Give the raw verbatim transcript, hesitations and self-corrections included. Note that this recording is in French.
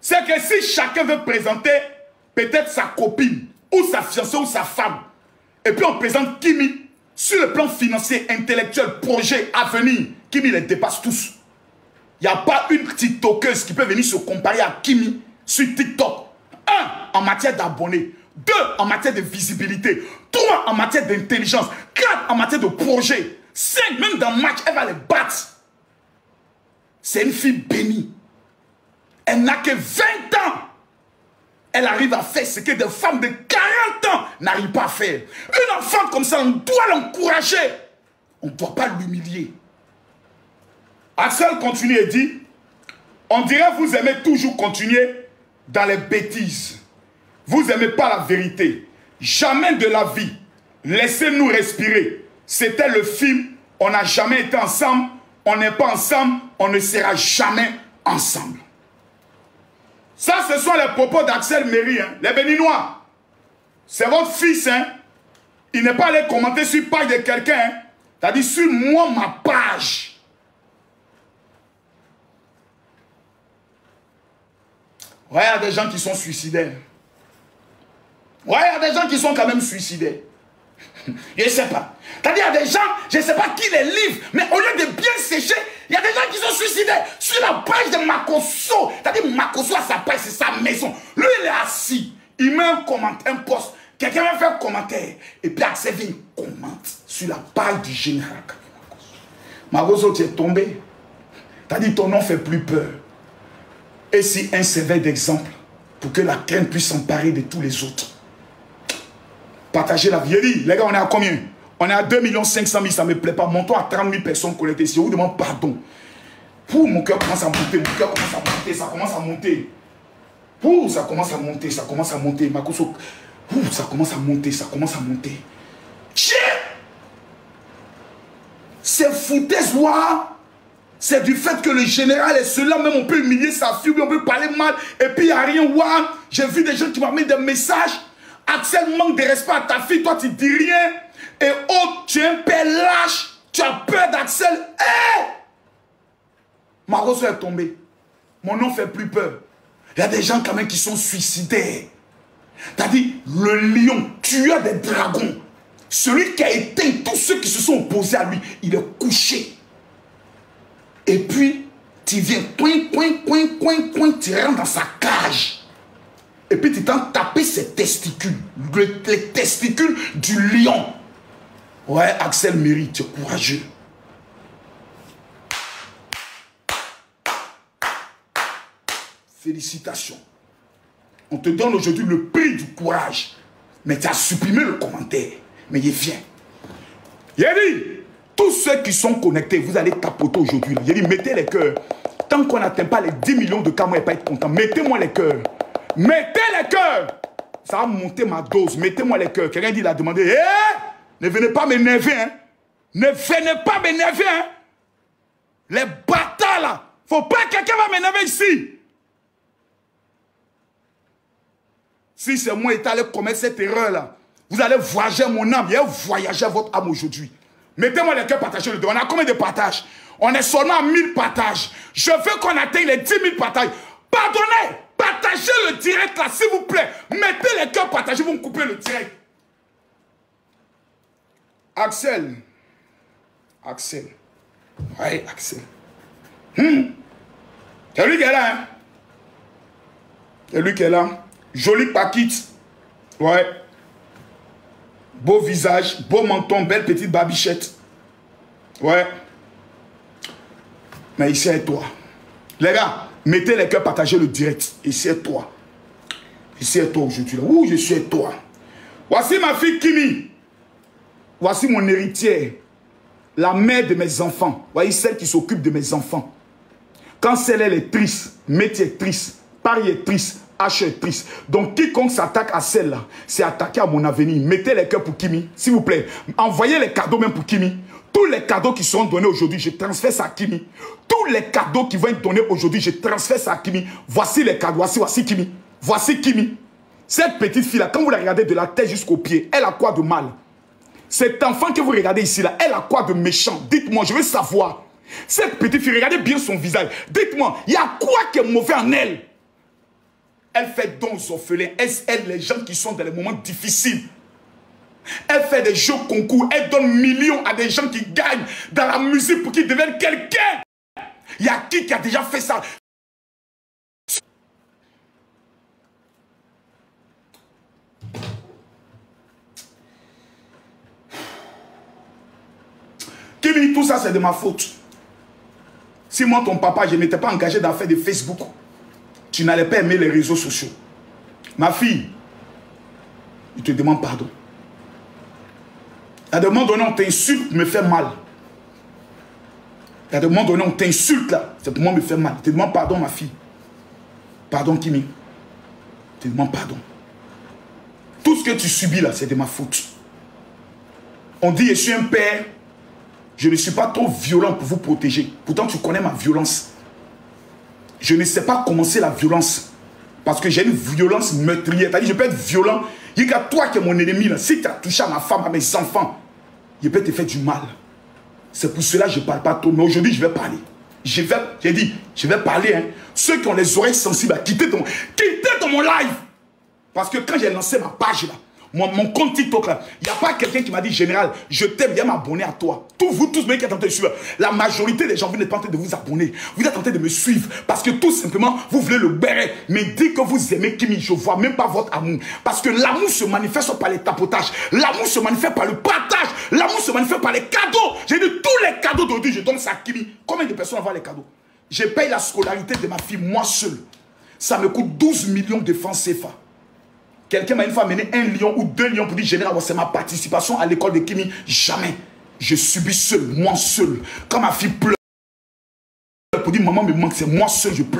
c'est que si chacun veut présenter peut-être sa copine, ou sa fiancée, ou sa femme, et puis on présente Kimi, sur le plan financier, intellectuel, projet, avenir, Kimi les dépasse tous. Il n'y a pas une TikTokeuse qui peut venir se comparer à Kimi sur TikTok. Un, en matière d'abonnés. Deux, en matière de visibilité. Trois, en matière d'intelligence. Quatre, en matière de projet. Cinq, même dans le match, elle va les battre. C'est une fille bénie. Elle n'a que vingt ans. Elle arrive à faire ce que des femmes de quarante ans n'arrivent pas à faire. Une enfant comme ça, on doit l'encourager. On ne doit pas l'humilier. Axel continue et dit, on dirait que vous aimez toujours continuer dans les bêtises. Vous n'aimez pas la vérité. Jamais de la vie. Laissez-nous respirer. C'était le film. On n'a jamais été ensemble. On n'est pas ensemble. On ne sera jamais ensemble. Ça, ce sont les propos d'Axel Méry, hein, les Béninois. C'est votre fils, hein. Il n'est pas allé commenter sur la page de quelqu'un. Hein. C'est-à-dire sur moi, ma page. Ouais, il y a des gens qui sont suicidaires. Ouais, il y a des gens qui sont quand même suicidaires. Je ne sais pas. C'est-à-dire, il y a des gens, je ne sais pas qui les livre, mais au lieu de bien sécher, il y a des gens qui sont suicidés sur la page de Makosso. C'est-à-dire, Makosso a sa page, c'est sa maison. Lui, il est assis. Il met un commentaire, un post. Quelqu'un va faire un commentaire. Et puis, Axel vient, il commente sur la page du général. Makosso, tu es tombé. C'est-à-dire, ton nom ne fait plus peur. Et si un sévère d'exemple pour que la crainte puisse s'emparer de tous les autres. Partagez la vie. Les gars, on est à combien? On est à deux millions cinq cent mille, ça ne me plaît pas. Montons à trente mille personnes connectées. Si je vous demande pardon. Pour mon cœur commence à monter, mon cœur commence à monter, ça commence à monter. Pour ça commence à monter, ça commence à monter. Makosso, pour ça commence à monter, ça commence à monter. Tiens! C'est foutaise, ouah! C'est du fait que le général est cela, même on peut humilier sa fille, on peut parler mal, et puis il n'y a rien, ouah! J'ai vu des gens qui m'ont mis des messages. Axel manque de respect à ta fille, toi tu dis rien. Et oh, tu es un père lâche, tu as peur d'Axel. Hé! Makosso est tombé. Mon nom ne fait plus peur. Il y a des gens quand même qui sont suicidaires. C'est-à-dire, le lion, tueur des dragons, celui qui a éteint tous ceux qui se sont opposés à lui, il est couché. Et puis, tu viens, coin, coin, coin, coin, coin, tu rentres dans sa cage. Et puis tu t'en tapé ses testicules, le, les testicules du lion. Ouais, Axel Méry, tu es courageux. Félicitations. On te donne aujourd'hui le prix du courage. Mais tu as supprimé le commentaire. Mais il vient. Il a dit, tous ceux qui sont connectés, vous allez tapoter aujourd'hui. Il a dit, mettez les cœurs. Tant qu'on n'atteint pas les dix millions de cas, moi, je ne vais pas être content. Mettez-moi les cœurs. Mettez les cœurs. Ça va monter ma dose. Mettez-moi les cœurs. Quelqu'un dit, il a demandé, hé, hey, ne venez pas m'énerver. Hein. Ne venez pas m'énerver. Hein. Les bâtards là. Faut pas que quelqu'un va m'énerver ici. Si c'est moi qui est allé commettre cette erreur là, vous allez voyager mon âme. Et voyager votre âme aujourd'hui. Mettez-moi les cœurs, partagez-le. On a combien de partages? On est seulement à mille partages. Je veux qu'on atteigne les dix mille partages. Pardonnez. Partagez le direct là, s'il vous plaît. Mettez les cœurs, partagez, vous me coupez le direct. Axel. Axel. Ouais, Axel. Hum. C'est lui qui est là, hein. C'est lui qui est là. Jolie paquite. Ouais. Beau visage, beau menton, belle petite babichette. Ouais. Mais ici est toi. Les gars. Mettez les cœurs, partagez le direct. Ici est toi. Ici est toi aujourd'hui. Où je suis toi. Voici ma fille Kimi. Voici mon héritière. La mère de mes enfants. Voyez celle qui s'occupe de mes enfants. Quand celle elle est triste, métier est triste, Paris est triste, H est triste. Donc quiconque s'attaque à celle-là, c'est attaquer à mon avenir. Mettez les cœurs pour Kimi, s'il vous plaît. Envoyez les cadeaux même pour Kimi. Tous les cadeaux qui seront donnés aujourd'hui, je transfère ça à Kimi. Tous les cadeaux qui vont être donnés aujourd'hui, je transfère ça à Kimi. Voici les cadeaux. Voici, voici Kimi. Voici Kimi. Cette petite fille-là, quand vous la regardez de la tête jusqu'au pied, elle a quoi de mal? Cet enfant que vous regardez ici-là, elle a quoi de méchant? Dites-moi, je veux savoir. Cette petite fille, regardez bien son visage. Dites-moi, il y a quoi qui est mauvais en elle? Elle fait don aux orphelins. Elle aide les gens qui sont dans les moments difficiles. Elle fait des jeux concours. Elle donne millions à des gens qui gagnent dans la musique pour qu'ils deviennent quelqu'un. Il y a qui qui a déjà fait ça? Kimi, tout ça c'est de ma faute. Si moi, ton papa, je ne m'étais pas engagé dans faire de Facebook, tu n'allais pas aimer les réseaux sociaux. Ma fille, je te demande pardon. À un moment donné, on t'insulte, me fait mal. À un moment donné, on t'insulte là, c'est pour moi me fait mal. Je te demande pardon, ma fille. Pardon, Kimi. Je te demande pardon. Tout ce que tu subis là, c'est de ma faute. On dit, je suis un père. Je ne suis pas trop violent pour vous protéger. Pourtant, tu connais ma violence. Je ne sais pas commencer la violence. Parce que j'ai une violence meurtrière. C'est-à-dire, je peux être violent. Il y a toi qui es mon ennemi. Là. Si tu as touché à ma femme, à mes enfants, je peux te faire du mal. C'est pour cela que je ne parle pas trop. Mais aujourd'hui, je vais parler. Je vais, j'ai dit, je vais parler. Hein. Ceux qui ont les oreilles sensibles, à quitter ton, quitter ton mon live. Parce que quand j'ai lancé ma page là, Mon, mon compte TikTok là, il n'y a pas quelqu'un qui m'a dit, général, je t'aime, viens m'abonner à toi. Tous vous, tous ceux qui êtes en train de suivre, la majorité des gens, vous n'êtes pas en train de vous abonner. Vous êtes en train de me suivre parce que tout simplement, vous voulez le béret. Mais dites que vous aimez Kimi, je ne vois même pas votre amour. Parce que l'amour se manifeste par les tapotages. L'amour se manifeste par le partage. L'amour se manifeste par les cadeaux. J'ai dit, tous les cadeaux d'aujourd'hui, je donne ça à Kimi. Combien de personnes envoient les cadeaux? Je paye la scolarité de ma fille, moi seul. Ça me coûte douze millions de francs C F A. Quelqu'un m'a une fois amené un lion ou deux lions pour dire, général, c'est ma participation à l'école de Kimi. Jamais. Je subis seul, moi seul. Quand ma fille pleure pour dire, maman me manque, c'est moi seul, je pleure.